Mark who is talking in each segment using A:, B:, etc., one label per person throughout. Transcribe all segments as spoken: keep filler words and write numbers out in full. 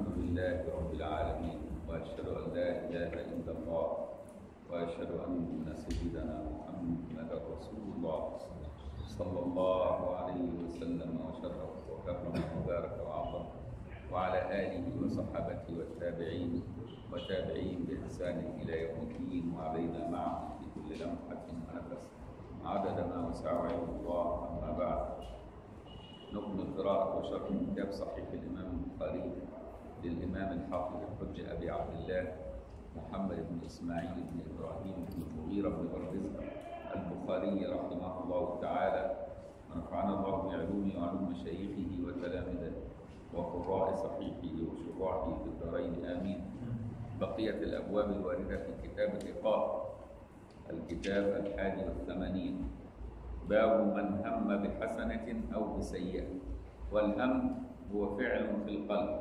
A: الحمد لله رب العالمين، وأشهد أن لا إله إلا الله، وأشهد أن سيدنا محمدا رسول الله صلى الله عليه وسلم وشرف وكرم وبارك وعظم، وعلى آله وصحبه والتابعين وتابعين بإحسان إلى يوم الدين، وعلينا معهم في كل لمحة ونفس عدد ما وسع علم الله. أما بعد، نكمل قراءة وشرح كتاب صحيح الإمام البخاري للإمام الحافظ الحجة أبي عبد الله محمد بن إسماعيل بن إبراهيم بن المغيرة بن بردزبة البخاري رحمه الله تعالى، ونفعنا الله بعلومه وعلوم مشايخه وتلامذته وقراء صحيحه وشراحه في الدارين آمين. بقية الأبواب الواردة في كتاب الرقاق، الكتاب الحادي والثمانين، باب من هم بحسنة أو بسيئة. والهم هو فعل في القلب،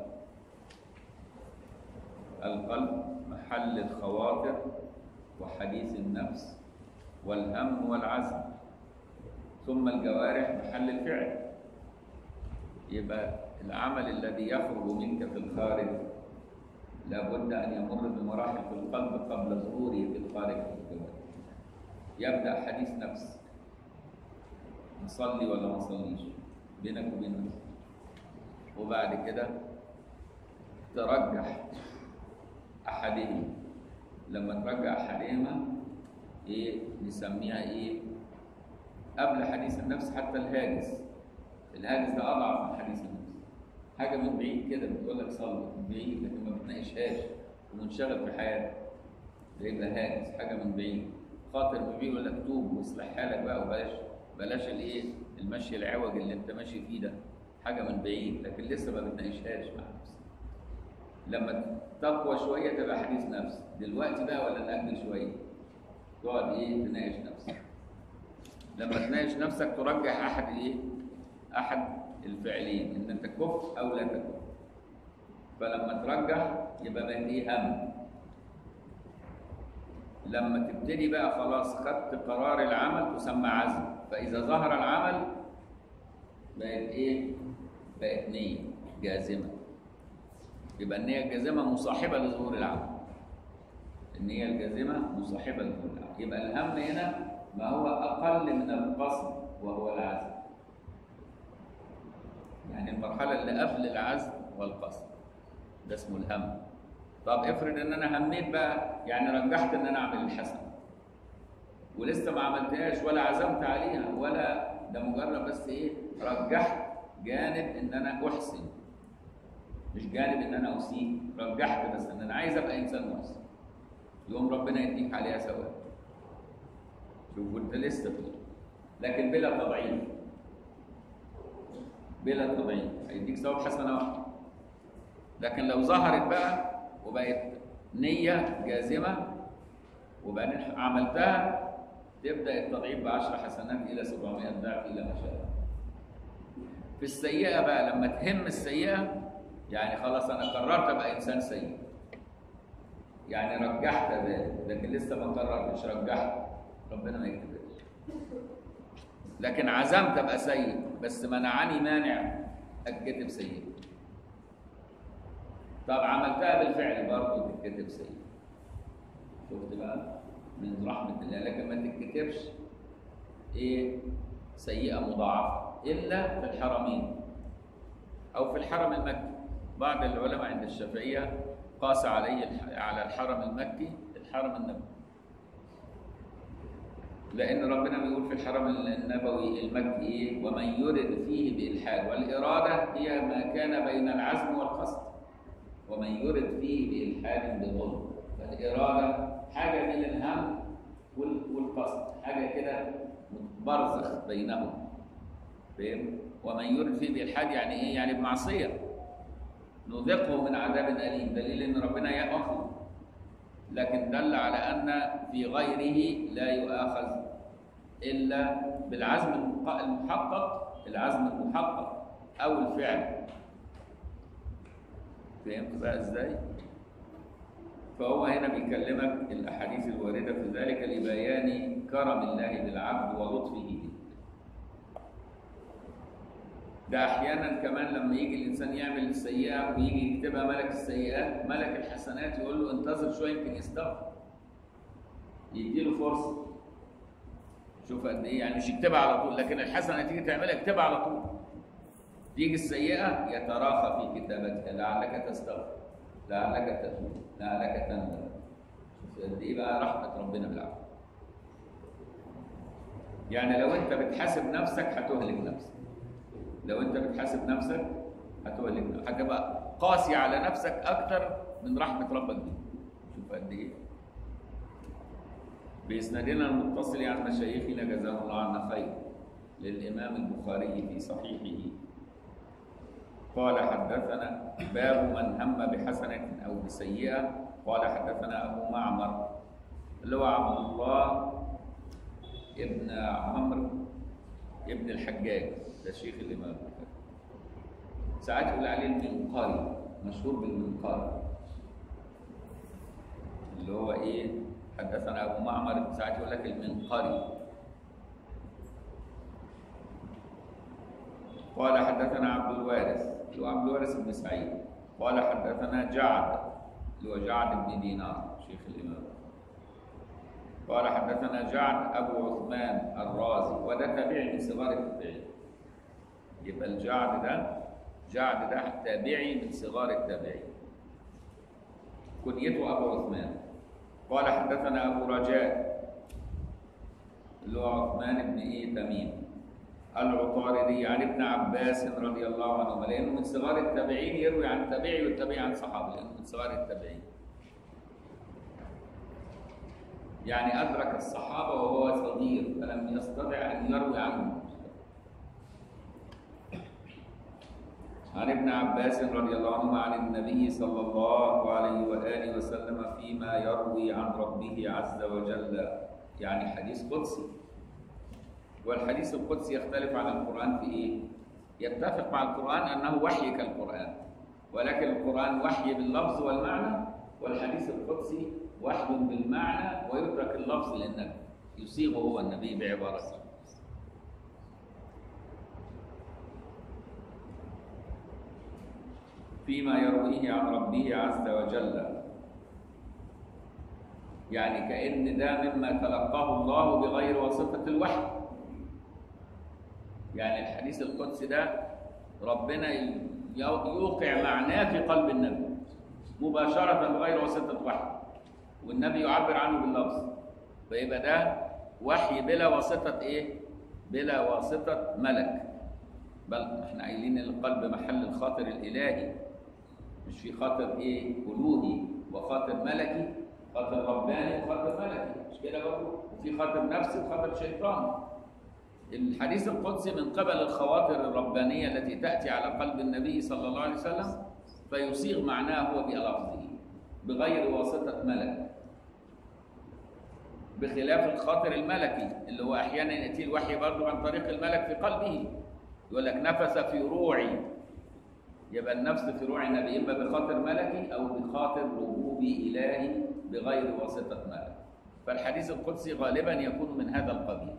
A: القلب محل الخواطر وحديث النفس والهم والعزم، ثم الجوارح محل الفعل. يبقى العمل الذي يخرج منك في الخارج لابد أن يمر بمراحل في القلب قبل ظهوره في الخارج في الجوارح. يبدأ حديث نفس، نصلي ولا ما نصليش، بينك وبين نفسك، وبعد كده ترجح أحدهما. لما ترجح أحدهما إيه نسميها إيه؟ قبل حديث النفس حتى الهاجس. الهاجس ده أضعف من حديث النفس، حاجة من بعيد كده بتقول لك صلي من بعيد، لكن ما بتناقشهاش ومنشغل في حياتك، ده يبقى هاجس، حاجة من بعيد. خاطر بيقول يقول لك توب واصلح حالك بقى، وبلاش بلاش الايه المشي العوج اللي انت ماشي فيه ده، حاجه من بعيد، لكن لسه ما بتناقشهاش مع نفسك. لما تقوى شويه تبقى حديث نفس. دلوقتي بقى ولا نأجل شويه؟ تقعد ايه تناقش نفسك. لما تناقش نفسك ترجح احد ايه احد الفعلين، ان انت كف او لا تكف. فلما ترجح يبقى بقى ايه هم. لما تبتدي بقى خلاص خدت قرار العمل تسمى عزم. فإذا ظهر العمل بقت إيه؟ بقت نية جازمة. يبقى النية الجازمة مصاحبة لظهور العمل. النية الجازمة مصاحبة لظهور العمل. يبقى الهم هنا ما هو أقل من القصد وهو العزم. يعني المرحلة اللي قبل العزم والقصد ده اسمه الهم. طب افرض ان انا هميت بقى، يعني رجحت ان انا اعمل الحسنه ولسه ما عملتهاش ولا عزمت عليها، ولا ده مجرد بس ايه رجحت جانب ان انا احسن، مش جانب ان انا اسيء. رجحت بس ان انا عايز ابقى انسان محسن، يوم ربنا يديك عليها ثواب. شوف انت لسه فيه، لكن بلا تضعيف، بلا تضعيف هيديك ثواب حسنه واحده. لكن لو ظهرت بقى وبقت نية جازمة وبعدين عملتها، تبدأ التضعيف بعشر حسنات إلى سبعمائة ضعف إلى ما شاء الله. في السيئة بقى لما تهم السيئة، يعني خلاص أنا قررت أبقى إنسان سيء، يعني رجحت ذلك، لكن لسه ما قررتش، رجحت، ربنا ما يكتبش. لكن عزمت أبقى سيء، بس منعني مانع أتكتب سيء. طب عملتها بالفعل برضه تتكتب سيئة. شفت بقى من رحمة الله، لكن ما تتكتبش ايه سيئة مضاعفة إلا في الحرمين أو في الحرم المكي. بعض العلماء عند الشافعية قاس عليه على الحرم المكي الحرم النبوي، لأن ربنا بيقول في الحرم النبوي المكي إيه؟ ومن يرد فيه بإلحاد، والإرادة هي ما كان بين العزم والقصد. ومن يرد فيه بإلحاد بظلم، فالإرادة حاجة من الهم والقصد، حاجة كده برزخ بينهم. فهم؟ ومن يرد فيه بإلحاد يعني إيه؟ يعني بمعصية، نذقه من عذاب أليم، دليل إن ربنا يأخذ. لكن دل على أن في غيره لا يؤاخذ إلا بالعزم المحقق، العزم المحقق أو الفعل. فهمت بقى ازاي؟ فهو هنا بيكلمك الاحاديث الوارده في ذلك لبيان كرم الله بالعبد ولطفه به. ده احيانا كمان لما يجي الانسان يعمل السيئه ويجي يكتبها ملك السيئات، ملك الحسنات يقول له انتظر شويه يمكن يستغفر، يديله فرصه. شوف قد ايه يعني، مش يكتبها على طول، لكن الحسنه تيجي تعملها اكتبها على طول. تيجي السيئه يتراخى في كتابتها لعلك تستغفر، لعلك تتوب، لعلك تندم. شوف قد ايه بقى رحمه ربنا بالعبد. يعني لو انت بتحاسب نفسك هتهلك نفسك، لو انت بتحاسب نفسك هتهلك نفسك، هتبقى قاسي على نفسك اكتر من رحمه ربك دي. شوف قد ايه. بإسنادنا المتصل عن مشايخنا جزاهم الله عنا خير للإمام البخاري في صحيحه قال حدثنا باب من هم بحسنة أو بسيئة. قال حدثنا أبو معمر اللي هو عبد الله ابن عمرو ابن الحجاج، ده شيخ الإمام البخاري. ساعات يقول عليه المنقاري، مشهور بالمنقاري، اللي هو إيه؟ حدثنا أبو معمر، ساعات يقول لك المنقري. قال حدثنا عبد الوارث اللي هو عبد الوارث بن سعيد. قال حدثنا جعد اللي هو جعد بن دينار شيخ الإمام. قال حدثنا جعد أبو عثمان الرازي، وده تابعي من صغار التابعين. يبقى الجعد ده جعد ده تابعي من صغار التابعين، كنيته أبو عثمان. قال حدثنا أبو رجاء اللي هو عثمان بن إيه تميم العطاردي عن ابن عباس رضي الله عنهما، لأنه من صغار التابعين، يروي عن التابعي والتابعي عن صحابة، لأنه من صغار التابعين. يعني أدرك الصحابة وهو صغير فلم يستطع أن يروي عنهم. عن ابن عباس رضي الله عنهما عن النبي صلى الله عليه وآله وسلم فيما يروي عن ربه عز وجل، يعني حديث قدسي. والحديث القدسي يختلف عن القرآن في إيه؟ يتفق مع القرآن أنه وحي كالقرآن، ولكن القرآن وحي باللفظ والمعنى، والحديث القدسي وحي بالمعنى ويترك اللفظ للنبي، يصيغه هو النبي بعبارته. فيما يرويه عن ربه عز وجل، يعني كأن ده مما تلقاه الله بغير واسطة الوحي. يعني الحديث القدسي ده ربنا يوقع معناه في قلب النبي مباشرة بغير واسطة وحي، والنبي يعبر عنه باللفظ، فيبقى ده وحي بلا واسطة إيه؟ بلا واسطة ملك. بل احنا قايلين القلب محل الخاطر الإلهي، مش في خاطر ايه ألوهي وخاطر ملكي، خاطر رباني وخاطر ملكي، مش كده برضه؟ وفي خاطر نفسي وخاطر شيطاني. الحديث القدسي من قبل الخواطر الربانية التي تأتي على قلب النبي صلى الله عليه وسلم، فيصيغ معناه هو بلفظه بغير واسطة ملك، بخلاف الخاطر الملكي اللي هو أحيانا يأتي الوحي برضه عن طريق الملك في قلبه. يقول لك نفس في روعي، يبقى النفس في روع النبي إما بخاطر ملكي أو بخاطر ربوبي إلهي بغير واسطة ملك. فالحديث القدسي غالبا يكون من هذا القبيل.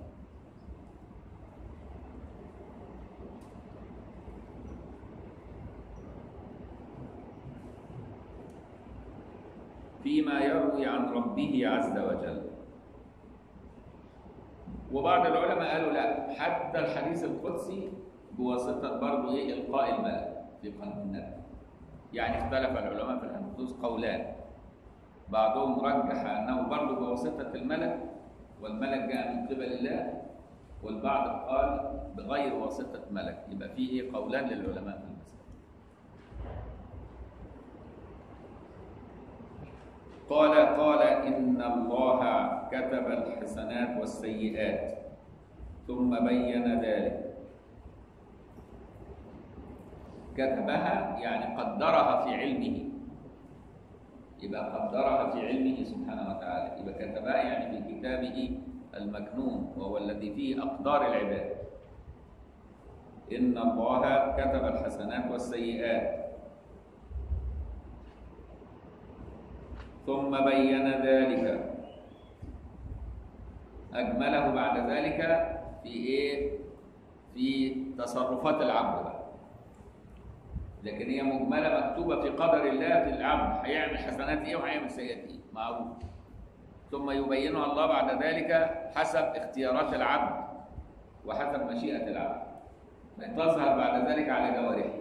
A: فيما يروي عن ربه عز وجل. وبعض العلماء قالوا لا، حتى الحديث القدسي بواسطة برضه إيه؟ إلقاء الملك في قلب النبي. يعني اختلف العلماء في الحديث قولان، بعضهم رجح أنه برضه بواسطة الملك والملك جاء من قبل الله، والبعض قال بغير واسطة ملك. يبقى فيه إيه؟ قولان للعلماء في المسألة. قال قال إن الله كتب الحسنات والسيئات ثم بين ذلك. كتبها يعني قدرها في علمه، يبقى قدرها في علمه سبحانه وتعالى. يبقى كتبها يعني في كتابه المكنون وهو الذي فيه أقدار العباد. إن الله كتب الحسنات والسيئات ثم بين ذلك، أجمله بعد ذلك في إيه؟ في تصرفات العبد بقى. لكن هي مجمله مكتوبه في قدر الله في العبد، هيعمل حسنات ايه وهيعمل سيئات ايه، معروف. ثم يبينها الله بعد ذلك حسب اختيارات العبد وحسب مشيئه العبد، تظهر بعد ذلك على جوارحه.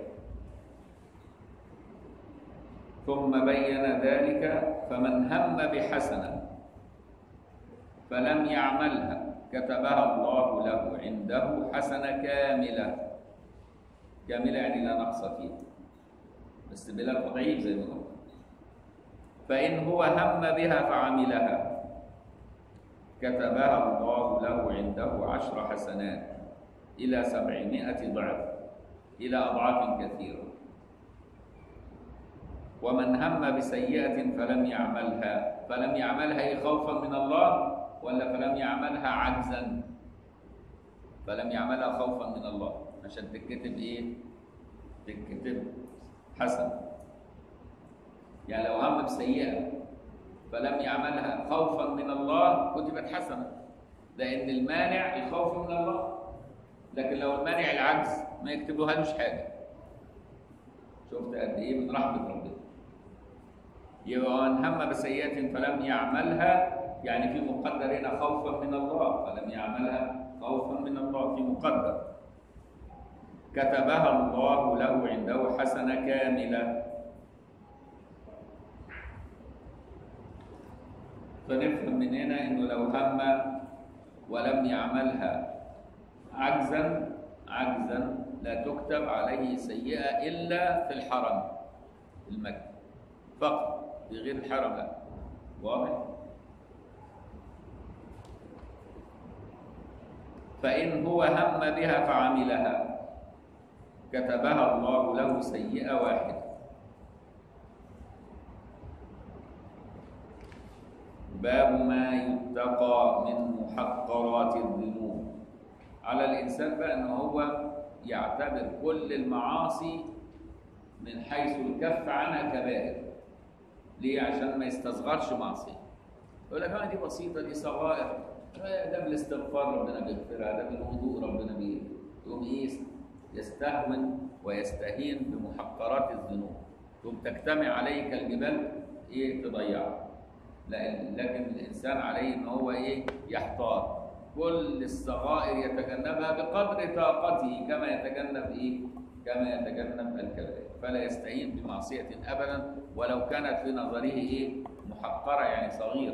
A: ثم بين ذلك فمن هم بحسنه فلم يعملها كتبها الله له عنده حسنه كامله. كامله يعني لا نقص فيها، بس بلا تضعيف زي ما قلنا. فإن هو هم بها فعملها كتبها الله له عنده عشر حسنات إلى سبعمائة ضعف، إلى أضعاف كثيرة. ومن هم بسيئة فلم يعملها، فلم يعملها إيه، خوفا من الله ولا فلم يعملها عجزا؟ فلم يعملها خوفا من الله عشان تتكتب إيه؟ تتكتب حسن. يعني لو هم بسيئة فلم يعملها خوفا من الله كتبت حسنة، لأن المانع الخوف من الله. لكن لو المانع العجز ما يكتبوهالوش حاجة. شفت قد إيه من رحمة ربنا. يبقى من هم بسيئة فلم يعملها، يعني في مقدر هنا خوفا من الله، فلم يعملها خوفا من الله في مقدر، كتبها الله له عنده حسنة كاملة. فنفهم من هنا انه لو هم ولم يعملها عجزا عجزا لا تكتب عليه سيئة إلا في الحرم المكي فقط، في غير الحرم لا. واضح؟ فإن هو هم بها فعملها كتبها الله له سيئة واحدة. باب ما يتقى من محقرات الذنوب. على الإنسان بقى أنه هو يعتبر كل المعاصي من حيث الكف عنها كبائر. ليه؟ عشان ما يستصغرش معصية. يقول لك اه دي بسيطة، دي صغائر، ده بالاستغفار ربنا بيغفرها، ده بالوضوء ربنا بيه. يقوم ايه؟ يستهون ويستهين بمحقرات الذنوب، ثم تجتمع عليه كالجبال ايه تضيعه. لكن الانسان عليه ان هو ايه يحتاط، كل الصغائر يتجنبها بقدر طاقته كما يتجنب ايه كما يتجنب الكبائر، فلا يستهين بمعصيه ابدا ولو كانت في نظره ايه محقره يعني صغيره.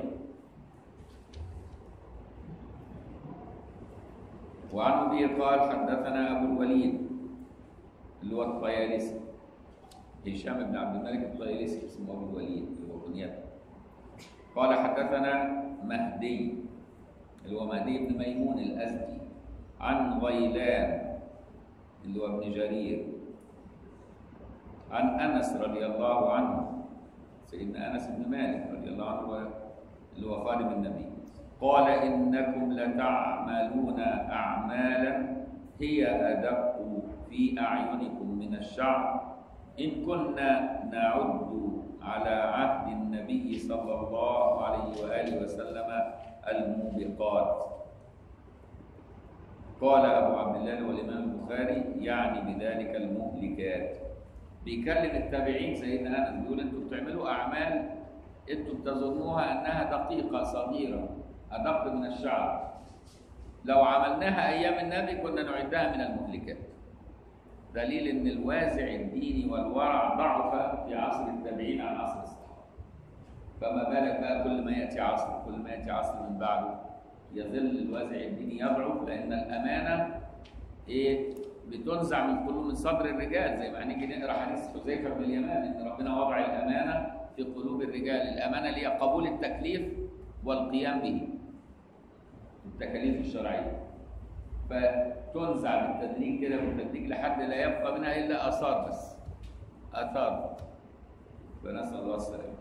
A: وعن ابي قال حدثنا ابو الوليد اللي هو الطيالسي، هشام بن عبد الملك الطيالسي اسمه ابو الوليد اللي هو كنيته. قال حدثنا مهدي اللي هو مهدي بن ميمون الازدي عن غيلان اللي هو ابن جرير عن انس رضي الله عنه، سيدنا انس بن مالك رضي الله عنه اللي هو خادم النبي، قال انكم لتعملون اعمالا هي ادق في اعينكم من الشعر ان كنا نعد على عهد النبي صلى الله عليه واله وسلم الموبقات. قال ابو عبد الله والامام البخاري يعني بذلك المهلكات. بيكلم التابعين سيدنا انس بيقول انتم بتعملوا اعمال انتم تظنوها انها دقيقه صغيره ادق من الشعر، لو عملناها ايام النبي كنا نعدها من المهلكات. دليل ان الوازع الديني والورع ضعف في عصر التابعين عن عصر الصحابه، فما بالك بقى كل ما ياتي عصر كل ما ياتي عصر من بعده يظل الوازع الديني يضعف، لان الامانه ايه بتنزع من قلوب من صدر الرجال، زي ما هنيجي نقرا حديث حذيفه بن اليمان ان ربنا وضع الامانه في قلوب الرجال. الامانه اللي هي قبول التكليف والقيام به التكاليف الشرعيه، فتنزع بالتدريج كده بالتدريج لحد لا يبقى منها الا اثار بس، اثار. فنسال الله السلامه.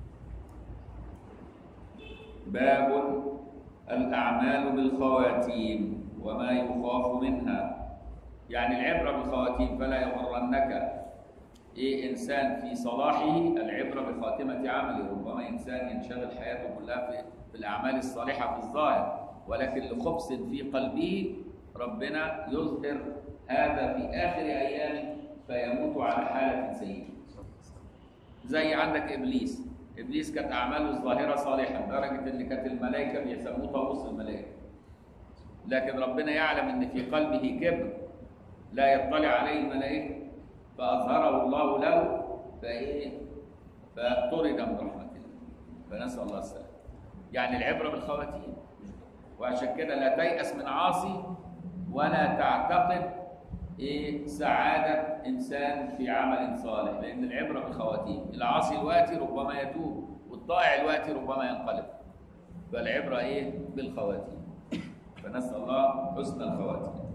A: باب الاعمال بالخواتيم وما يخاف منها. يعني العبره بالخواتيم، فلا يغرنك ايه انسان في صلاحه العبره بخاتمه عمله. ربما انسان ينشغل حياته كلها في, في الاعمال الصالحه في الظاهر، ولكن لخبث في قلبه ربنا يظهر هذا في آخر أيام فيموت على حالة سيئة. زي عندك إبليس، إبليس كانت أعماله الظاهرة صالحة لدرجة إن كانت الملائكة بيسموه طاووس الملائكة، لكن ربنا يعلم إن في قلبه كبر لا يطلع عليه الملائكة، فأظهره الله له فإيه؟ فطرد من رحمة الله، فنسأل الله السلامة. يعني العبرة بالخواتيم، وعشان كده لا تيأس من عاصي ولا تعتقد إيه سعادة إنسان في عمل صالح، لأن العبرة بالخواتيم. العاصي الوقتي ربما يتوب، والطائع الوقتي ربما ينقلب، فالعبرة إيه؟ بالخواتيم. فنسأل الله حسن الخواتيم.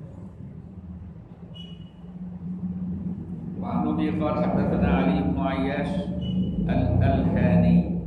A: وعن أبي قال حدثنا علي بن عياش الهاني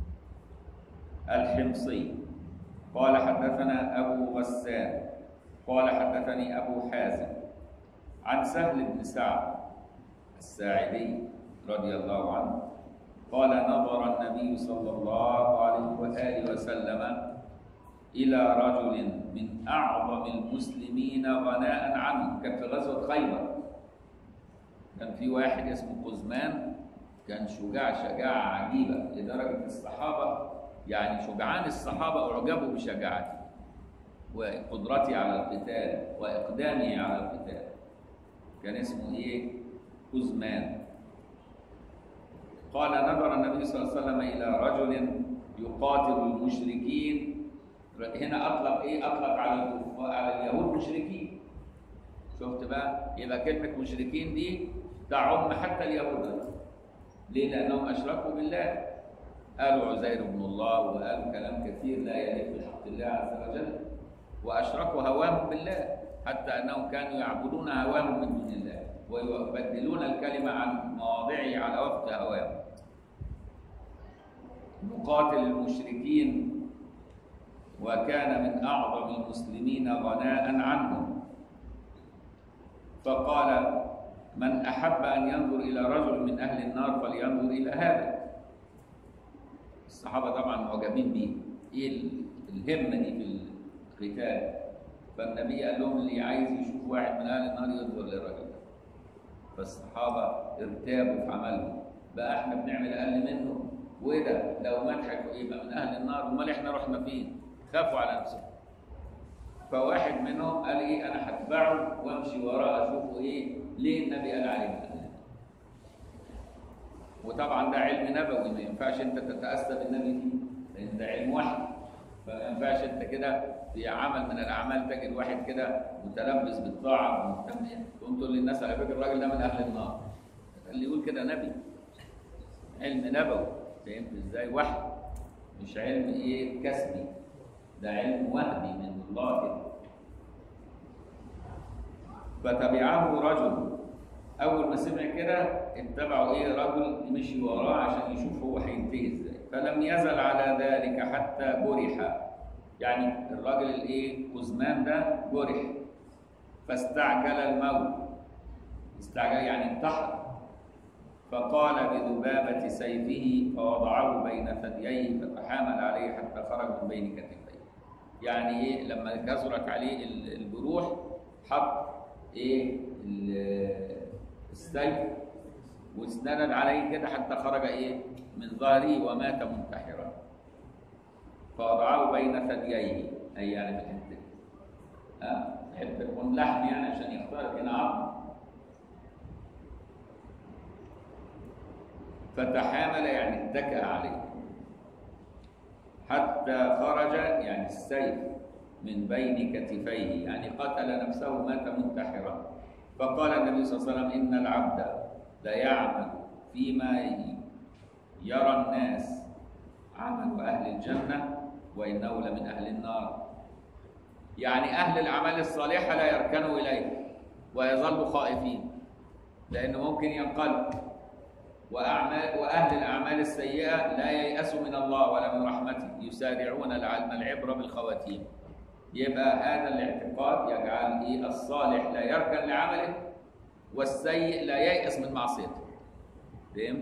A: الحمصي قال حدثنا أبو غسان قال حدثني أبو حازم عن سهل بن سعد الساعدي رضي الله عنه قال نظر النبي صلى الله عليه وآله وسلم إلى رجل من أعظم المسلمين غناء عنه. كان في غزوة خيبر، كان في واحد اسمه قزمان، كان شجاع شجاعة عجيبة لدرجة الصحابة يعني شجعان الصحابة أعجبوا بشجاعته وقدرته على القتال وإقدامه على القتال. كان اسمه إيه؟ قزمان. قال نظر النبي صلى الله عليه وسلم إلى رجل يقاتل المشركين. هنا أطلق إيه؟ أطلق على على اليهود مشركين. شفت بقى؟ يبقى كلمة مشركين دي تعم حتى اليهود. ليه؟ لأنهم أشركوا بالله، قالوا عزير بن الله وقالوا كلام كثير لا يليق بحق الله عز وجل، وأشركوا هواهم بالله حتى أنهم كانوا يعبدون هواهم من دون الله ويبدلون الكلمة عن مواضعه على وفق هواهم. نقاتل المشركين وكان من أعظم المسلمين غناء عنهم. فقال من أحب أن ينظر إلى رجل من أهل النار فلينظر إلى هذا. الصحابة طبعا معجبين به، إيه الهمة دي في القتال. فالنبي قال لهم اللي عايز يشوف واحد من أهل النار ينظر للرجل ده. فالصحابة ارتابوا في عملهم، بقى احنا بنعمل أقل منه، وده لو مدحك يبقى من أهل النار، أمال احنا رحنا فين؟ خافوا على نفسهم. فواحد منهم قال إيه أنا هتبعه وامشي وراه أشوفه إيه ليه النبي قال عليه. وطبعا ده علم نبوي ما ينفعش انت تتأسى بالنبي فيه، لان ده علم وحي، فما ينفعش انت كده في عمل من الاعمال تجد واحد كده متلبس بالطاعه ومهتم تقوم تقول للناس على فكره الراجل ده من اهل النار. اللي يقول كده نبي، علم نبوي، فهمت ازاي؟ وحي، مش علم ايه كسبي، ده علم وهبي من الله كده. فتبعه رجل، أول ما سمع كده اتبعوا إيه رجل مشي وراه عشان يشوف هو هينتهي إزاي. فلم يزل على ذلك حتى جرح، يعني الراجل الإيه قزمان ده جرح، فاستعجل الموت. استعجل يعني انتحر. فقال بذبابة سيفه فوضعه بين ثدييه فتحامل عليه حتى خرج من بين كتفيه. يعني إيه لما كثرت عليه الجروح حط إيه السيف واستند عليه كده حتى خرج ايه من ظهره ومات منتحرا. فوضعه بين ثدييه، اي يعني في الحته اه حته تكون لحم يعني عشان يخترق هنا عظم. فتحامل يعني اتكأ عليه حتى خرج يعني السيف من بين كتفيه، يعني قتل نفسه مات منتحرا. فقال النبي صلى الله عليه وسلم إن العبد لا يعمل فيما يرى الناس عمل أهل الجنة وإنه لمن أهل النار. يعني أهل الأعمال الصالحة لا يركنوا إليه ويظلوا خائفين لأنه ممكن ينقلب، وأعمال وأهل الأعمال السيئة لا ييأسوا من الله ولا من رحمته، يسارعون العلم العبرة بالخواتيم. يبقى هذا الاعتقاد يجعل إيه الصالح لا يركن لعمله والسيء لا ييأس من معصيته. فهم؟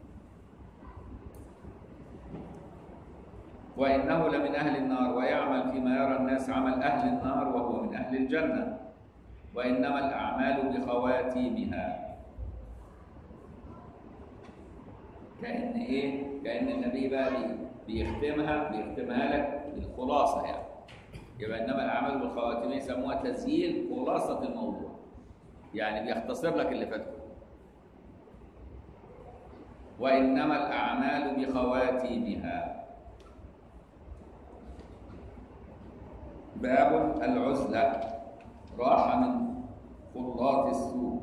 A: وإنه لمن أهل النار ويعمل فيما يرى الناس عمل أهل النار وهو من أهل الجنة، وإنما الأعمال بخواتيمها. كأن إيه؟ كأن النبي بقى بيختمها بيختمها لك بالخلاصة يعني. يبقى إنما الأعمال بالخواتيم يسموها تسهيل خلاصة الموضوع، يعني بيختصر لك اللي فات كله. وإنما الأعمال بخواتيمها. باب العزلة، راحة من خلاط السوء.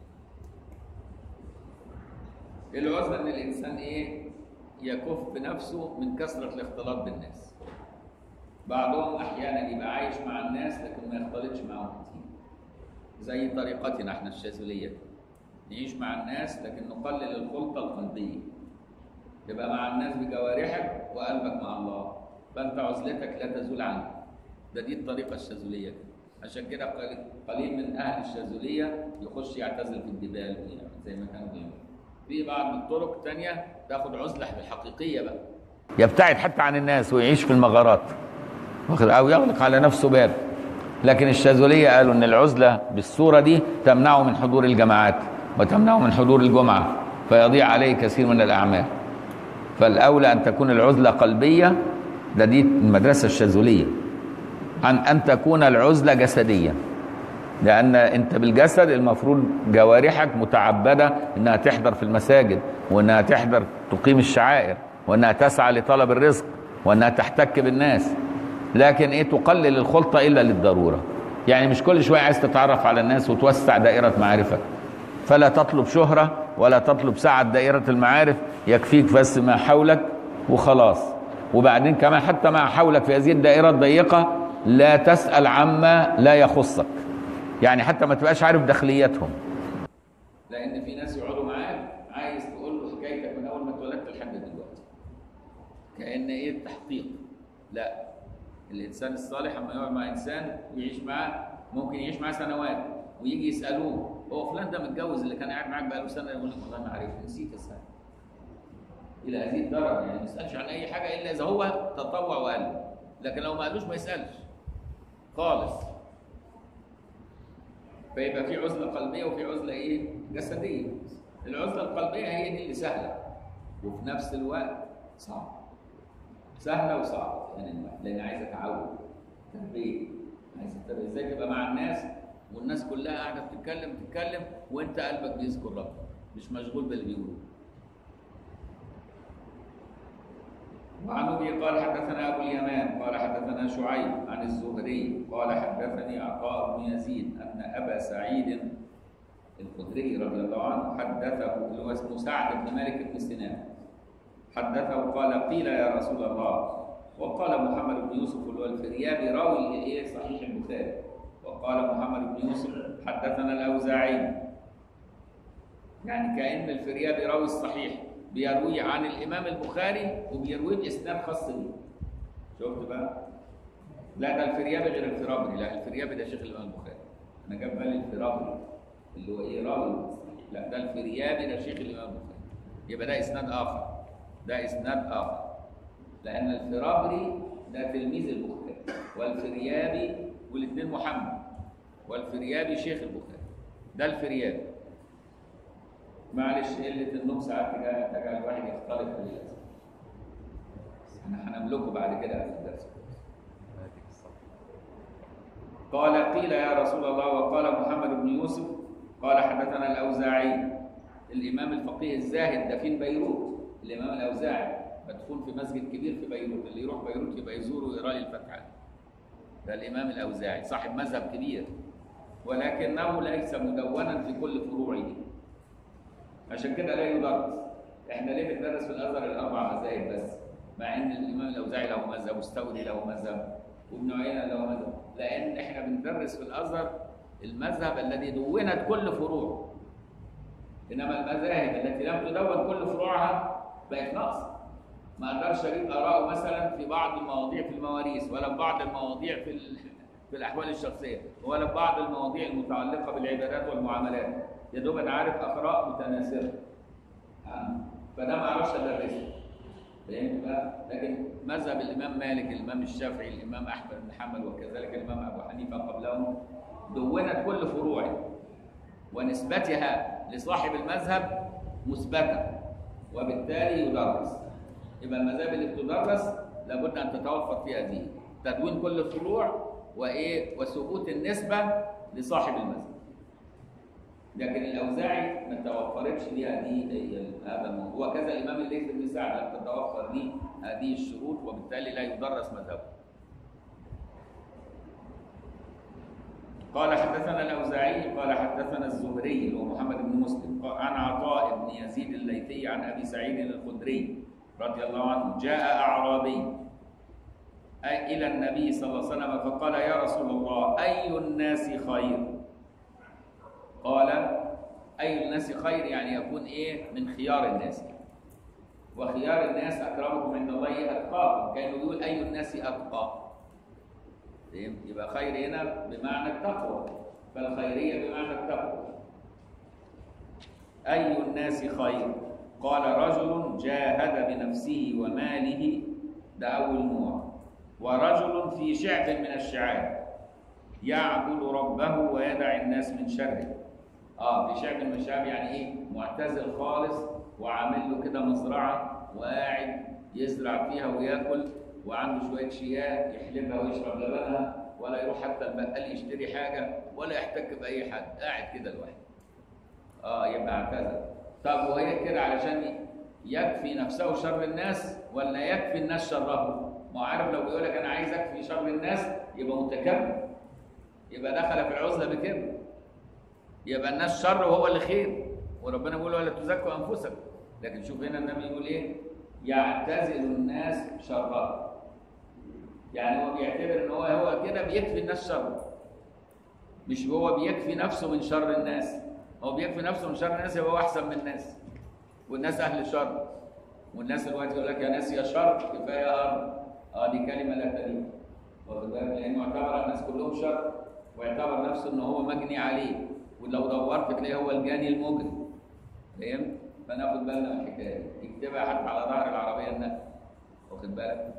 A: العزلة إن الإنسان إيه؟ يكف نفسه من كثرة الاختلاط بالناس. بعضهم أحيانا يبقى عايش مع الناس لكن ما يختلطش معهم كتير، زي طريقتنا احنا الشاذلية، نعيش مع الناس لكن نقلل الخلطة القلبية، تبقى مع الناس بجوارحك وقلبك مع الله، فأنت عزلتك لا تزول عنك. ده دي الطريقة الشاذلية. عشان كده قليل من أهل الشاذلية يخش يعتزل في الجبال زي ما كانوا بيعملوا. في بعض الطرق الثانية تاخد عزلة بالحقيقية بقى، يبتعد حتى عن الناس ويعيش في المغارات أو يغلق على نفسه باب. لكن الشاذلية قالوا إن العزلة بالصورة دي تمنعه من حضور الجماعات وتمنعه من حضور الجمعة، فيضيع عليه كثير من الأعمال. فالأولى أن تكون العزلة قلبية، ده دي المدرسة الشاذلية، عن أن تكون العزلة جسدية، لأن أنت بالجسد المفروض جوارحك متعبدة إنها تحضر في المساجد، وإنها تحضر تقيم الشعائر، وإنها تسعى لطلب الرزق، وإنها تحتك بالناس، لكن إيه تقلل الخلطة إلا للضرورة. يعني مش كل شوية عايز تتعرف على الناس وتوسع دائرة معارفك، فلا تطلب شهرة ولا تطلب سعة دائرة المعارف، يكفيك بس ما حولك وخلاص. وبعدين كمان حتى ما حولك في هذه الدائرة الضيقة لا تسأل عما لا يخصك، يعني حتى ما تبقاش عارف داخلياتهم، لأن في ناس يقعدوا معاك عايز تقول له حكايتك من أول ما اتولدت لحد دلوقتي، كأن إيه التحقيق. لا، الإنسان الصالح لما يقعد مع إنسان ويعيش معاه ممكن يعيش معاه سنوات ويجي يسألوه هو فلان ده متجوز اللي كان قاعد معاك بقاله سنة، يقول لك والله ما عارف، نسيت السنة. إلى هذه الدرجة يعني ما يسألش عن أي حاجة إلا إذا هو تطوع وقال، لكن لو ما قالوش ما يسألش خالص. فيبقى في عزلة قلبية وفي عزلة إيه؟ جسدية. العزلة القلبية هي دي اللي سهلة وفي نفس الوقت صعبة. سهلة وصعبة يعني، لأن عايزة تعود، تربية، عايزة تربية. إزاي تبقى مع الناس والناس كلها قاعدة بتتكلم تتكلم وأنت قلبك بيذكر ربك، مش مشغول باللي بيقولوه. وعن أبي قال حدثنا أبو اليمان قال حدثنا شعيب عن الزهري قال حدثني عطاء بن يزيد أن أبا سعيد الخدري رضي الله عنه حدثه، اللي هو اسمه سعد بن مالك بن سنان، حدثه قال قيل يا رسول الله، وقال محمد بن يوسف اللي هو الفريابي راوي إيه صحيح البخاري، وقال محمد بن يوسف حدثنا الأوزاعي، يعني كأن الفريابي راوي الصحيح بيروي عن الإمام البخاري وبيروي بإسناد خاص بيه. شفت بقى؟ لا ده الفريابي غير الفرابري، لا الفريابي ده شيخ الإمام البخاري. أنا جاب بالي الفرابري اللي هو إيه راوي، لا ده الفريابي ده شيخ الإمام البخاري. يبقى ده إسناد آخر، ده إسناد آخر، لأن الفرابري ده تلميذ البخاري، والفريابي والاثنين محمد، والفريابي شيخ البخاري، ده الفريابي. معلش قلة النوم ساعات تجعل الواحد يختلط بالاسم. احنا هنملكه بعد كده في الدرس. قال قيل يا رسول الله، وقال محمد بن يوسف قال حدثنا الأوزاعي، الإمام الفقيه الزاهد ده في بيروت، الإمام الأوزاعي مدفون في مسجد كبير في بيروت، اللي يروح بيروت يبقى يزوره ويقرأ الفتحة. ده الإمام الأوزاعي صاحب مذهب كبير، ولكنه ليس مدونا في كل فروعه، عشان كده لا يدرس. احنا ليه بندرس في الازهر الاربع مذاهب بس، مع ان الامام الاوزاعي له مذهب والثوري له مذهب وابن عيينه له مذهب، لان احنا بندرس في الازهر المذهب الذي دونت كل فروعه. انما المذاهب التي لم تدون كل فروعها بقت ناقصه. ما اقدرش اجيب اراءه مثلا في بعض المواضيع في المواريث، ولا في بعض المواضيع في في الاحوال الشخصيه، ولا في بعض المواضيع المتعلقه بالعبادات والمعاملات. يا دوب انا عارف اقراء متناثره، فده ما اعرفش ادرسه، فهمت بقى؟ لكن مذهب الامام مالك، الامام الشافعي، الامام احمد بن حنبل، وكذلك الامام ابو حنيفه قبلهم دونت كل فروعه ونسبتها لصاحب المذهب مثبته، وبالتالي يدرس. يبقى المذاهب اللي بتدرس لابد ان تتوفر فيها دي تدوين كل الفروع وايه وثبوت النسبه لصاحب المذهب. لكن الاوزاعي ما توفرتش ليها دي هذا الموضوع، وكذا الامام الليث بن سعد لم تتوفر ليه هذه الشروط، وبالتالي لا يدرس مذهبه. قال حدثنا الاوزاعي قال حدثنا الزهري اللي هو محمد بن مسلم عن عطاء بن يزيد الليثي عن ابي سعيد الخدري رضي الله عنه جاء اعرابي أي الى النبي صلى الله عليه وسلم فقال يا رسول الله اي الناس خير؟ قال اي الناس خير يعني يكون ايه من خيار الناس، وخيار الناس اكرمكم عند الله اتقاكم، كانوا يقول اي الناس اتقى. يبقى خير هنا بمعنى التقوى، فالخيريه بمعنى التقوى. اي الناس خير؟ قال رجل جاهد بنفسه وماله، ده اول نوع. ورجل في شعب من الشعاب يعبد ربه ويدع الناس من شره. اه في شعب من الشعاب يعني ايه؟ معتزل خالص وعامل له كده مزرعه وقاعد يزرع فيها وياكل، وعنده شويه شياه يحلبها ويشرب لبنها، ولا يروح حتى البقال يشتري حاجه ولا يحتك باي حد، قاعد كده لوحده. اه يبقى اعتزل. طب وهي كده علشان يكفي نفسه شر الناس ولا يكفي الناس شره؟ ما عارف لو بيقول لك انا عايز اكفي شر الناس يبقى متكبر، يبقى دخل في العزله بكبر، يبقى الناس شر وهو اللي خير، وربنا بيقول ولا تزكوا انفسكم. لكن شوف هنا النبي يقول ايه؟ يعتزل الناس شره، يعني هو بيعتبر ان هو هو كده بيكفي الناس شر، مش هو بيكفي نفسه من شر الناس. هو بيكفي نفسه من شر الناس يبقى هو احسن من الناس، والناس اهل شر، والناس دلوقتي يقول لك يا ناس يا شر كفايه ارض. اه دي كلمه لا تليق، واخد بالك؟ لانه اعتبر الناس كلهم شر، واعتبر نفسه ان هو مجني عليه، ولو دورت تلاقيه هو الجاني المجرم. فهمت؟ فناخد بالنا من الحكايه دي، يكتبها حتى على ظهر العربيه النقل، واخد بالك؟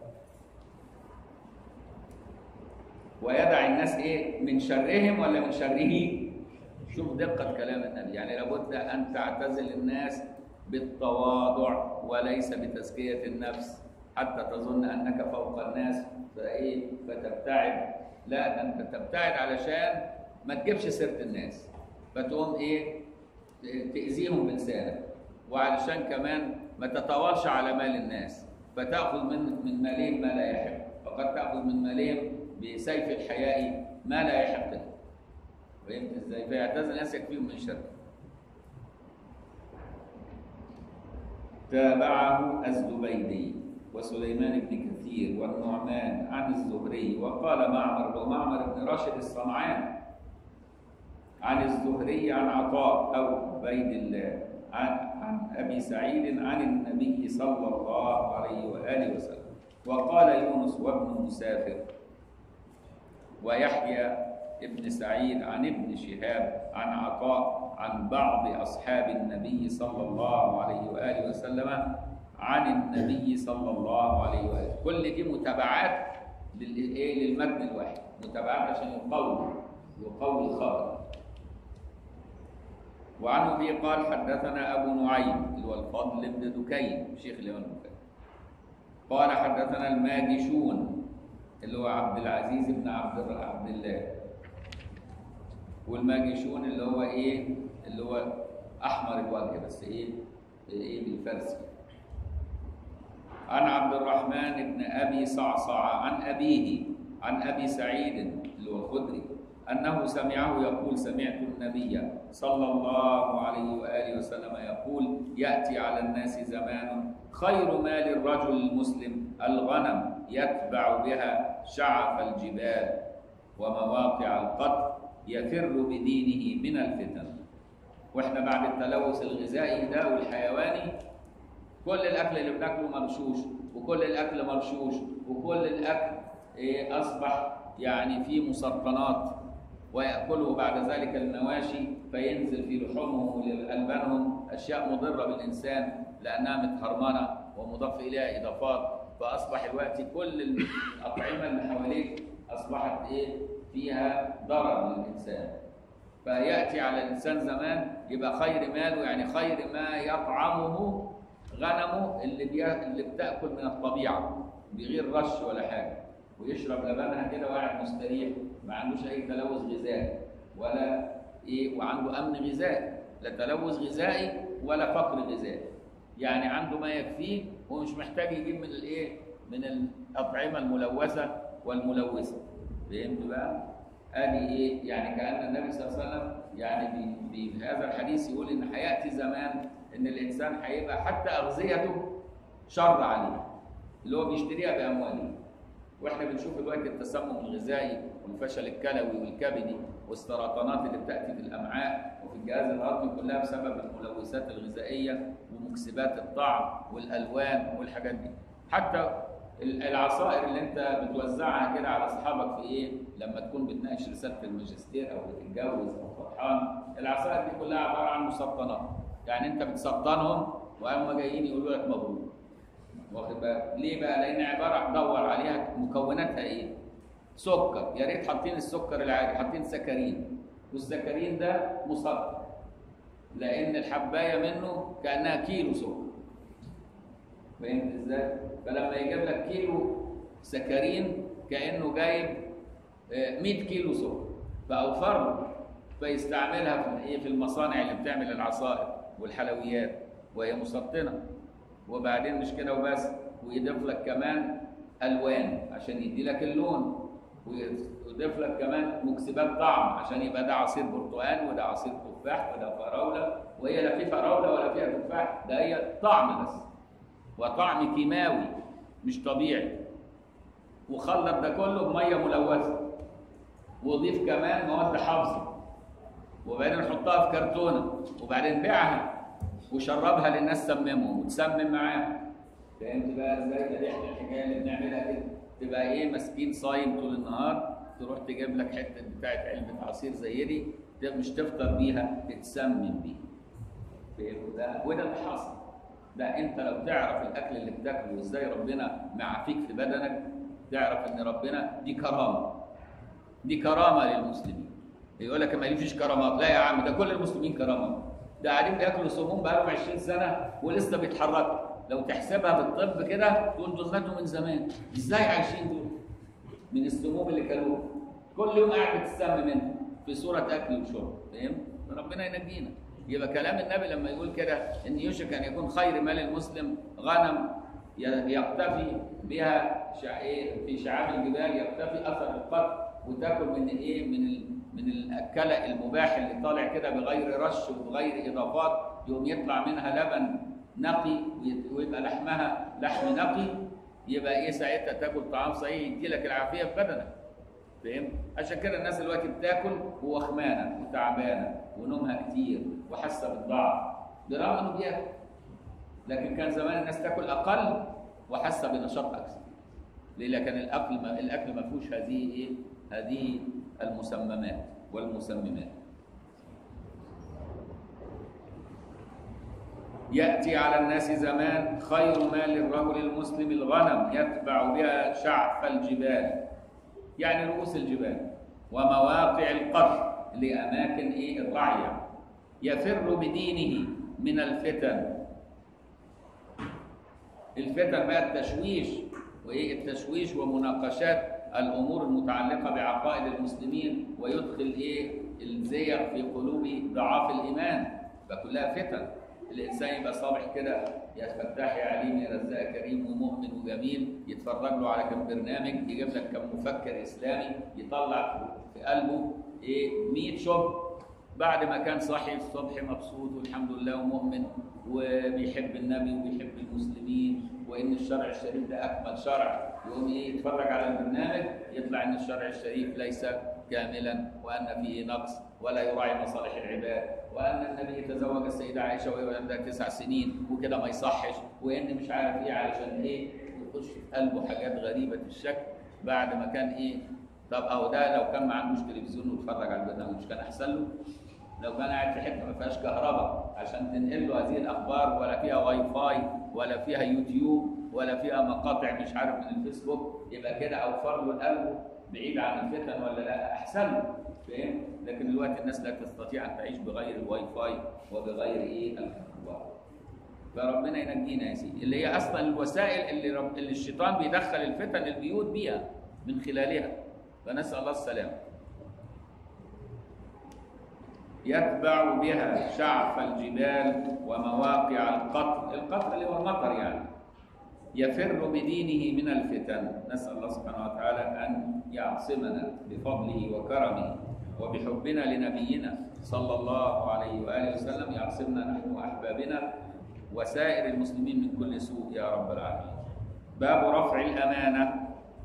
A: ويدع الناس ايه؟ من شرهم ولا من شره؟ شوف دقه كلام النبي، يعني لابد ان تعتزل الناس بالتواضع وليس بتزكيه النفس حتى تظن انك فوق الناس فايه فتبتعد. لا، انت تبتعد علشان ما تجيبش سيره الناس، فتقوم ايه؟ تاذيهم بلسانك، وعلشان كمان ما تتطاولش على مال الناس فتاخذ من من مالهم ما لا يحق، فقد تاخذ من مالهم بسيف الحياء ما لا يحق له. فهمت ازاي؟ فيعتزل الناس يكفيهم من شر. تابعه الزبيدي وسليمان بن كثير والنعمان عن الزهري، وقال معمر ومعمر بن راشد الصنعاني عن الزهري عن عطاء أو عبيد الله عن عن أبي سعيد عن النبي صلى الله عليه وآله وسلم. وقال يونس وابن مسافر ويحيى ابن سعيد عن ابن شهاب عن عطاء عن بعض أصحاب النبي صلى الله عليه وآله وسلم عن النبي صلى الله عليه وآله. كل دي متابعات للمتن الواحد، متابعات عشان يقوي يقوي الخبر. وعنه به قال حدثنا أبو نعيم اللي هو الفضل بن دكين شيخ الإمام البخاري قال حدثنا الماجشون اللي هو عبد العزيز بن عبد عبد الله، والماجشون اللي هو ايه؟ اللي هو احمر الوجه بس ايه؟ ايه بالفارسي. عن عبد الرحمن بن ابي صعصع عن ابيه عن ابي سعيد اللي هو الخدري انه سمعه يقول سمعت النبي صلى الله عليه واله وسلم يقول ياتي على الناس زمان خير مال الرجل المسلم الغنم يتبع بها شعف الجبال ومواقع القطر يفر بدينه من الفتن. واحنا بعد التلوث الغذائي ده والحيواني كل الاكل اللي بناكله مرشوش، وكل الاكل مرشوش، وكل الاكل إيه اصبح يعني فيه مسرطنات، وياكله بعد ذلك المواشي فينزل في لحومهم والبانهم اشياء مضره بالانسان لانها متهرمنه ومضاف اليها اضافات، فاصبح الوقت كل الاطعمه اللي حواليك اصبحت ايه؟ فيها ضرر للانسان. فياتي على الانسان زمان يبقى خير ماله يعني خير ما يطعمه غنمه اللي بي... اللي بتاكل من الطبيعه بغير رش ولا حاجه، ويشرب لبنها كده وقاعد مستريح، ما عندوش اي تلوث غذائي ولا ايه، وعنده امن غذائي، لا تلوث غذائي ولا فقر غذائي، يعني عنده ما يكفيه ومش محتاج يجيب من الايه، من الاطعمه الملوثه والملوثه. فهمت بقى؟ ادي ايه؟ يعني كأن النبي صلى الله عليه وسلم يعني في هذا الحديث يقول ان هياتي زمان ان الانسان هيبقى حتى اغذيته شر عليه، اللي هو بيشتريها بامواله. واحنا بنشوف دلوقتي التسمم الغذائي والفشل الكلوي والكبدي والسرطانات اللي بتاتي في الامعاء وفي الجهاز الهضمي كلها بسبب الملوثات الغذائيه ومكسبات الطعم والالوان والحاجات دي. حتى العصائر اللي انت بتوزعها كده على اصحابك في ايه لما تكون بتناقش رساله الماجستير او بتتجوز او فرحان، العصائر دي كلها عباره عن مسرطنات، يعني انت بتسرطنهم وهم جايين يقولوا لك مبروك. واخد بالك؟ ليه بقى؟ لان عباره دور عليها مكوناتها ايه؟ سكر، يا ريت حاطين السكر العادي، حاطين سكرين، والسكرين ده مسرطن لان الحبايه منه كانها كيلو سكر. فهمت ازاي؟ فلما يجيب لك كيلو سكرين كانه جايب مئة كيلو سكر، فاوفر له، فيستعملها في ايه؟ في المصانع اللي بتعمل العصائر والحلويات وهي مسرطنه. وبعدين مش كده وبس، ويضيف لك كمان الوان عشان يدي لك اللون، ويضيف لك كمان مكسبات طعم عشان يبقى ده عصير برتقال وده عصير تفاح وده فراوله، وهي لا في فراوله ولا فيها تفاح، ده هي طعم بس، وطعم كيماوي مش طبيعي. وخلط ده كله بميه ملوثه، وضيف كمان مواد حافظه، وبعدين حطها في كرتونه، وبعدين بيعها وشربها للناس سممهم وتسمم معاهم. فهمت بقى ازاي؟ ده احنا الحكايه اللي بنعملها كده، تبقى ايه؟ مسكين صايم طول النهار، تروح تجيب لك حته بتاعت علبه عصير زي دي، مش تفطر بيها، تتسمم بيها. فهمت ده؟ وده اللي حصل. ده انت لو تعرف الاكل اللي بتاكله وازاي ربنا معافيك في بدنك، تعرف ان ربنا دي كرامه، دي كرامه للمسلمين. يقول لك ما فيش كرامات، لا يا عم، ده كل المسلمين كرامات، ده قاعدين بياكلوا سموم بقالهم عشرين سنه ولسه بيتحركوا. لو تحسبها بالطب كده تقول دول ماتوا من زمان، ازاي عايشين دول؟ من السموم اللي كلوها، كل يوم قاعد بتسمم منها في صوره اكل وشرب. فاهم؟ ربنا ينجينا. يبقى كلام النبي لما يقول كده ان يوشك ان يكون خير مال المسلم غنم يقتفي بها في شعاب الجبال، يقتفي اثر القتل، وتاكل من ايه؟ من ال من الاكله المباح اللي طالع كده بغير رش وبغير اضافات، يقوم يطلع منها لبن نقي ويبقى لحمها لحم نقي، يبقى ايه ساعتها؟ تاكل طعام صحيح يدي لك العافيه في بدنك. فهمت؟ عشان كده الناس دلوقتي بتاكل ووخمانه وتعبانه ونومها كتير وحاسه بالضعف برغم انه بياكل. لكن كان زمان الناس تاكل اقل وحاسه بنشاط اكثر. ليه؟ لكن الاكل ما الاكل ما فيهوش هذه ايه؟ هذه المسممات والمسممات. يأتي على الناس زمان خير مال الرجل المسلم الغنم يتبع بها شعف الجبال، يعني رؤوس الجبال ومواقع القر لأماكن إيه؟ الرعي، يفر بدينه من الفتن. الفتن بقى التشويش، وإيه التشويش؟ ومناقشات الأمور المتعلقة بعقائد المسلمين، ويدخل إيه؟ الزيغ في قلوب ضعاف الإيمان، فكلها فتن. الانسان يبقى صابح كده، يا فتاح يا عليم يا رزاق كريم ومؤمن وجميل، يتفرج له على كم برنامج، يجيب لك كم مفكر اسلامي، يطلع في قلبه ايه؟ مئة شب، بعد ما كان صاحي الصبح مبسوط والحمد لله ومؤمن وبيحب النبي وبيحب المسلمين وان الشرع الشريف ده اكمل شرع، يقوم ايه؟ يتفرج على البرنامج، يطلع ان الشرع الشريف ليس كاملا، وان فيه نقص ولا يراعي مصالح العباد، وان النبي تزوج السيده عائشه وهي عندها تسع سنين وكده ما يصحش، وان مش عارف ايه علشان ايه؟ يخش في قلبه حاجات غريبه الشكل بعد ما كان ايه؟ طب اهو ده لو كان ما عندوش تلفزيون ويتفرج على البرنامج مش كان احسن له؟ لو كان قاعد في حته ما فيهاش كهرباء عشان تنقل له هذه الاخبار، ولا فيها واي فاي ولا فيها يوتيوب ولا فيها مقاطع مش عارف من الفيسبوك، يبقى كده اوفر له قلبه بعيد عن الفتن ولا لا؟ احسن له. فاهم؟ لكن دلوقتي الناس لا تستطيع ان تعيش بغير الواي فاي وبغير ايه؟ الكهرباء. فربنا ينجينا يا سيدي، اللي هي اصلا الوسائل اللي, رب... اللي الشيطان بيدخل الفتن البيوت بيها من خلالها، فنسال الله السلامه. يتبع بها شعف الجبال ومواقع القطر، القطر اللي هو المطر يعني، يفر بدينه من الفتن. نسال الله سبحانه وتعالى ان يعصمنا بفضله وكرمه وبحبنا لنبينا صلى الله عليه واله وسلم، يعصمنا نحن واحبابنا وسائر المسلمين من كل سوء يا رب العالمين. باب رفع الأمانة.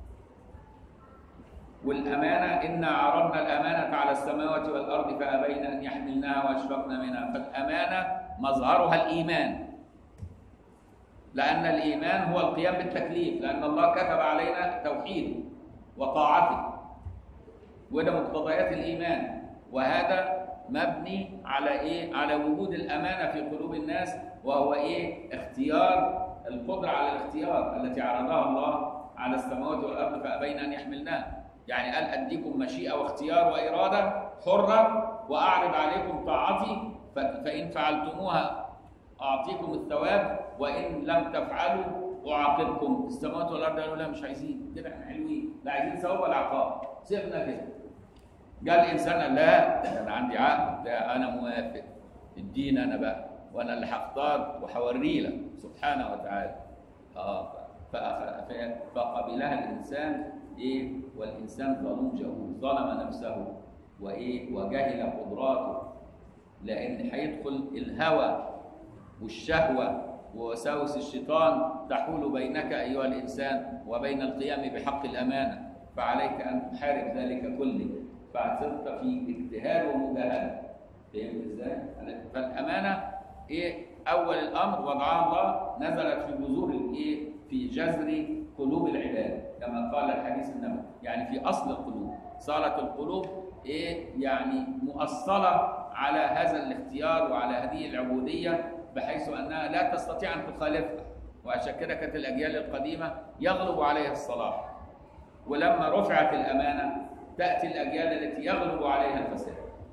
A: والأمانة إنا عرضنا الأمانة على السماوات والأرض فأبين أن يحملنها وأشفقن منها. فالأمانة مظهرها الإيمان، لأن الإيمان هو القيام بالتكليف، لأن الله كتب علينا توحيده وطاعته، وده مقتضيات الإيمان. وهذا مبني على إيه؟ على وجود الأمانة في قلوب الناس، وهو إيه؟ اختيار، القدرة على الاختيار التي عرضها الله على السماوات والأرض فأبين أن يحملناها. يعني قال أديكم مشيئة واختيار وإرادة حرة وأعرض عليكم طاعتي، فإن فعلتموها أعطيكم الثواب وإن لم تفعلوا أعاقبكم. السماوات والأرض قالوا لا مش عايزين كده، احنا حلوين، لا عايزين ثواب والعقاب، سيبنا كده. قال الإنسان لا ده أنا عندي عقل، ده أنا موافق، الدين أنا بقى وأنا اللي هختار وهوري لك سبحانه وتعالى. آه فقبلها الإنسان إيه؟ والإنسان ظلوم جهول، ظلم نفسه وإيه؟ وجهل قدراته، لأن هيدخل الهوى والشهوة ووساوس الشيطان تحول بينك أيها الإنسان وبين القيام بحق الأمانة، فعليك أن تحارب ذلك كله، فصرت في اجتهاد ومجاهدة. فهمت ازاي؟ فالأمانة إيه؟ أول الأمر وضعها الله، نزلت في جذور الإيه؟ في جذر قلوب العباد كما قال الحديث النبوي، يعني في أصل القلوب. صارت القلوب إيه؟ يعني مؤصلة على هذا الاختيار وعلى هذه العبودية، بحيث أنها لا تستطيع أن تخالفها. وعشان كده كانت الأجيال القديمة يغلب عليها الصلاح، ولما رفعت الأمانة تأتي الأجيال التي يغلب عليها الفساد.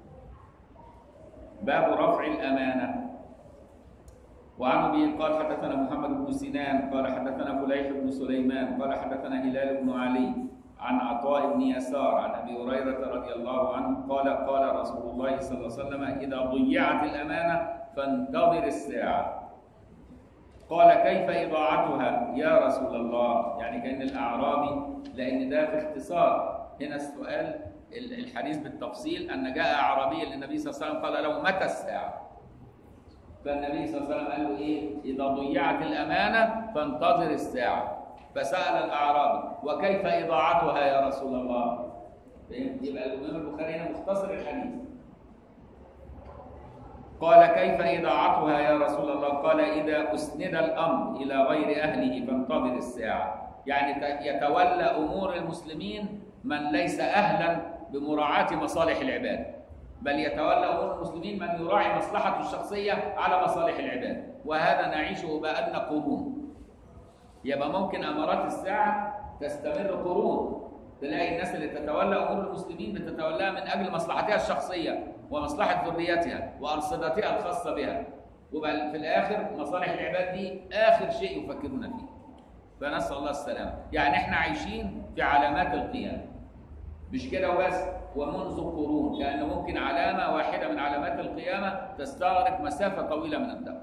A: باب رفع الأمانة. وعن أبي قال حدثنا محمد بن سنان قال حدثنا فليح بن سليمان قال حدثنا هلال بن علي عن عطاء بن يسار عن أبي هريرة رضي الله عنه قال قال رسول الله صلى الله عليه وسلم إذا ضيعت الأمانة فانتظر الساعة. قال كيف إضاعتها يا رسول الله؟ يعني كأن الأعرابي، لأن ده في اختصار هنا السؤال الحديث بالتفصيل، أن جاء أعرابي للنبي صلى الله عليه وسلم قال له متى الساعة؟ فالنبي صلى الله عليه وسلم قال له إيه؟ إذا ضيعت الأمانة فانتظر الساعة. فسأل الأعرابي وكيف إضاعتها يا رسول الله؟ يبقى الإمام البخاري هنا مختصر الحديث. قال كيف إضاعتها يا رسول الله؟ قال إذا أسند الأمر إلى غير أهله فانتظر الساعة. يعني يتولى أمور المسلمين من ليس أهلا بمراعاة مصالح العباد، بل يتولى أمور المسلمين من يراعي مصلحته الشخصية على مصالح العباد، وهذا نعيشه بقالنا قرون. يبقى ممكن أمارات الساعة تستمر قرون، تلاقي الناس اللي تتولى أمور المسلمين بتتولاها من أجل مصلحتها الشخصية ومصلحة ذريتها وأرصدتها الخاصة بها، وبقى في الآخر مصالح العباد دي آخر شيء يفكرون فيه. فنسأل الله السلامة. يعني احنا عايشين في علامات القيامة، مش كده وبس، ومنذ قرون، كأن ممكن علامة واحدة من علامات القيامة تستغرق مسافة طويلة من الدهر.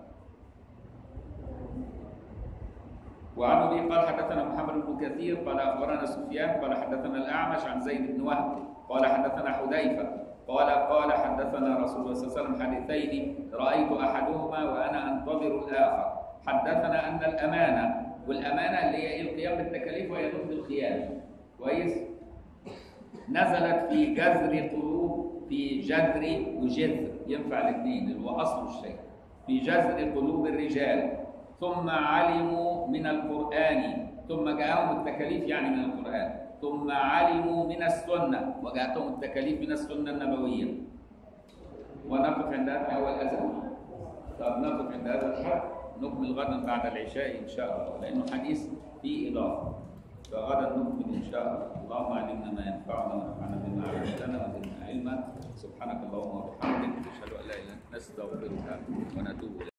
A: وعن أبي قال حدثنا محمد بن كثير قال أخبرنا سفيان قال حدثنا الأعمش عن زيد بن وهب قال حدثنا حذيفة قال قال حدثنا رسول الله صلى الله عليه وسلم حديثين رأيت أحدهما وأنا أنتظر الآخر. حدثنا أن الأمانة، والأمانة اللي هي القيام بالتكاليف وهي ضد الخيانة، كويس؟ نزلت في جذر قلوب، في جذر وجذر ينفع الاثنين اللي هو أصل الشيء، في جذر قلوب الرجال، ثم علموا من القرآن، ثم جاءهم التكاليف يعني من القرآن، ثم علموا من السنة وجاءتهم التكاليف من السنة النبوية. ونقف عند هذا أول أذان. طب نقف عند هذا الحد، نكمل غدا بعد العشاء إن شاء الله، لأنه حديث فيه إضافة، فغدا نكمل إن شاء الله. اللهم علمنا ما ينفعنا وانفعنا بما علمتنا وزدنا علما. سبحانك اللهم وبحمدك، نشهد أن لا إله إلا أنت، نستغفرك ونتوب إليك.